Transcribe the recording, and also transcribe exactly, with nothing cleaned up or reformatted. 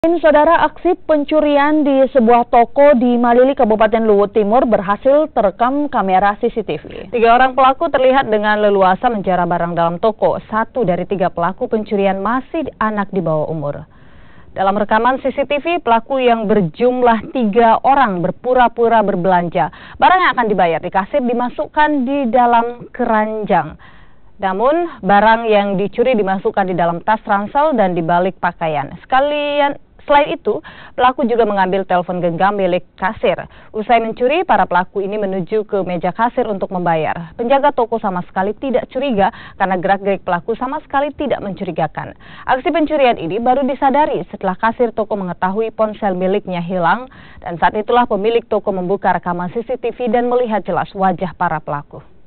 Saudara, aksi pencurian di sebuah toko di Malili, Kabupaten Luwu Timur berhasil terekam kamera C C T V. Tiga orang pelaku terlihat dengan leluasa menjara barang dalam toko. Satu dari tiga pelaku pencurian masih anak di bawah umur. Dalam rekaman C C T V, pelaku yang berjumlah tiga orang berpura-pura berbelanja. Barang yang akan dibayar di kasir dimasukkan di dalam keranjang. Namun, barang yang dicuri dimasukkan di dalam tas ransel dan di balik pakaian. Sekalian Selain itu, pelaku juga mengambil telepon genggam milik kasir. Usai mencuri, para pelaku ini menuju ke meja kasir untuk membayar. Penjaga toko sama sekali tidak curiga karena gerak-gerik pelaku sama sekali tidak mencurigakan. Aksi pencurian ini baru disadari setelah kasir toko mengetahui ponsel miliknya hilang, dan saat itulah pemilik toko membuka rekaman C C T V dan melihat jelas wajah para pelaku.